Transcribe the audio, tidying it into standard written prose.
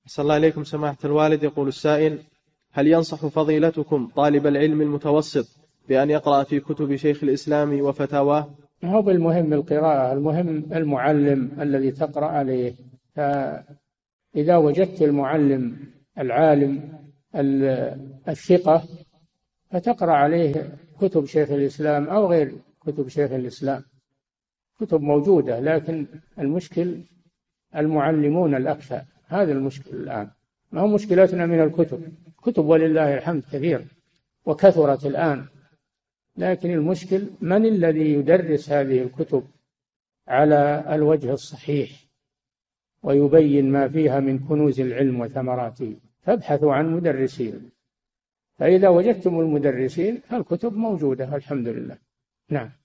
صلى الله عليكم سماحة الوالد. يقول السائل: هل ينصح فضيلتكم طالب العلم المتوسط بأن يقرأ في كتب شيخ الإسلام وفتاواه؟ ما هو بالمهم القراءة، المهم المعلم الذي تقرأ عليه. فإذا وجدت المعلم العالم الثقة فتقرأ عليه كتب شيخ الإسلام أو غير كتب شيخ الإسلام. كتب موجودة، لكن المشكل المعلمون الأكفأ، هذا المشكل الآن. ما هو مشكلتنا من الكتب، كتب ولله الحمد كثير وكثرت الآن، لكن المشكل من الذي يدرس هذه الكتب على الوجه الصحيح ويبين ما فيها من كنوز العلم وثمراته. فابحثوا عن مدرسين، فإذا وجدتم المدرسين فالكتب موجودة الحمد لله. نعم.